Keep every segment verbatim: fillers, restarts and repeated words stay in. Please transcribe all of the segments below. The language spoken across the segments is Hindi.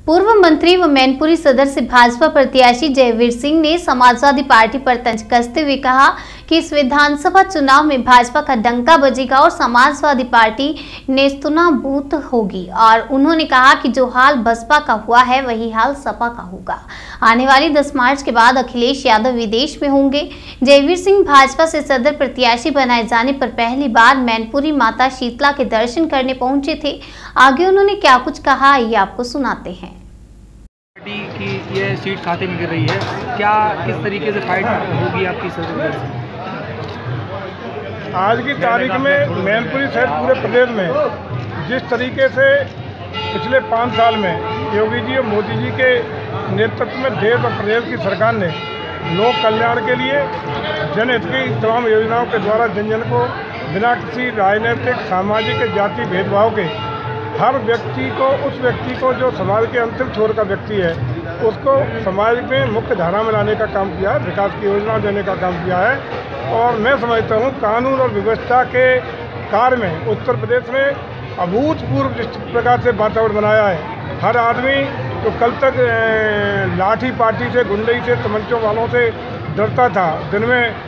पूर्व मंत्री व मैनपुरी सदर से भाजपा प्रत्याशी जयवीर सिंह ने समाजवादी पार्टी पर तंज कसते हुए कहा कि इस विधानसभा चुनाव में भाजपा का डंका बजेगा और समाजवादी पार्टी नेस्तनाबूत होगी। और उन्होंने कहा कि जो हाल बसपा का हुआ है वही हाल सपा का होगा। आने वाली दस मार्च के बाद अखिलेश यादव विदेश में होंगे। जयवीर सिंह भाजपा से सदर प्रत्याशी बनाए जाने पर पहली बार मैनपुरी माता शीतला के दर्शन करने पहुंचे थे। आगे उन्होंने क्या कुछ कहा ये आपको सुनाते हैं। पार्टी की ये सीट खाते में गिर रही है, क्या किस तरीके से फाइट होगी आपकी सदर से? आज की तारीख में मैनपुरी सहित पूरे प्रदेश में जिस तरीके से पिछले पाँच साल में योगी जी और मोदी जी के नेतृत्व में देश और प्रदेश की सरकार ने लोक कल्याण के लिए जनहित की तमाम योजनाओं के द्वारा जन जन को बिना किसी राजनीतिक, सामाजिक, जाति भेदभाव के हर व्यक्ति को उस व्यक्ति को जो समाज के अंतिम छोर का व्यक्ति है उसको समाज में मुख्य धारा में लाने का काम किया है, विकास की योजना देने का काम किया है। और मैं समझता हूँ कानून और व्यवस्था के कार्य में उत्तर प्रदेश में अभूतपूर्व जिस प्रकार से वातावरण बनाया है। हर आदमी जो तो कल तक लाठी पार्टी से, गुंडई से, तमंचों वालों से डरता था, दिन में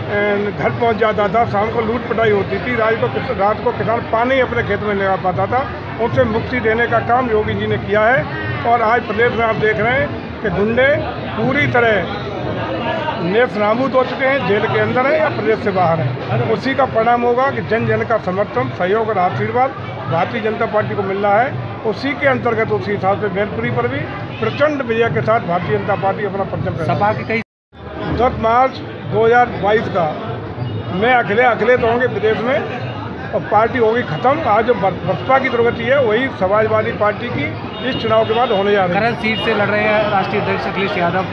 घर पहुंच जाता था, शाम को लूट पटाई होती थी, रात को रात को किसान पानी अपने खेत में लगा पाता था, उनसे मुक्ति देने का काम योगी जी ने किया है। और आज प्रदेश में आप देख रहे हैं कि गुंडे पूरी तरह नेस्तनाबूद हो चुके हैं, जेल के अंदर हैं या प्रदेश से बाहर हैं। उसी का परिणाम होगा कि जन जन का समर्थन, सहयोग और आशीर्वाद भारतीय जनता पार्टी को मिल रहा है। उसी के अंतर्गत उसी हिसाब से मैनपुरी पर भी प्रचंड विजय के साथ भारतीय जनता पार्टी अपना परचम सपा के कई दस मार्च दो हज़ार बाईस का मैं अकेले अकेले तो होंगे प्रदेश में और पार्टी होगी खत्म। आज जो बसपा की दुर्गति है वही समाजवादी पार्टी की इस चुनाव के बाद होने जा रही है। करल सीट से लड़ रहे हैं राष्ट्रीय अध्यक्ष अखिलेश यादव।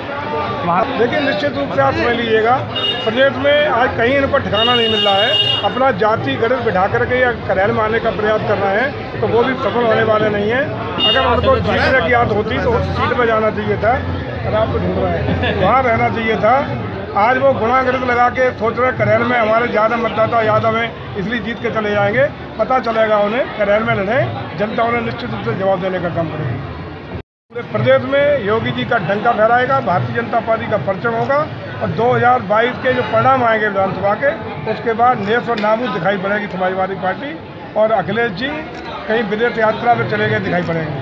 लेकिन निश्चित रूप से आप समझ लीजिएगा प्रदेश में आज कहीं इनको ठिकाना नहीं मिल रहा है। अपना जाति गणित बिठा करके या करैल में आने का प्रयास कर रहे हैं तो वो भी सफल होने वाले नहीं हैं। अगर उनको जीतने की याद होती तो उस सीट पर जाना चाहिए था, अगर आपको ढूंढ रहे हैं वहाँ रहना चाहिए था। आज वो गुणा गणित लगा के सोच रहे करैल में हमारे ज़्यादा मतदाता यादव हैं इसलिए जीत के चले जाएंगे। पता चलेगा उन्हें करैल में लड़े, जनता उन्हें निश्चित रूप से जवाब देने का काम करेगी। पूरे प्रदेश में योगी जी का डंका फहराएगा, भारतीय जनता पार्टी का परचम होगा और दो हज़ार बाईस के जो परिणाम आएंगे विधानसभा के उसके बाद नेस्तनाबूद दिखाई पड़ेगी समाजवादी पार्टी और अखिलेश जी कहीं विदेश यात्रा में चले गए दिखाई पड़ेंगे।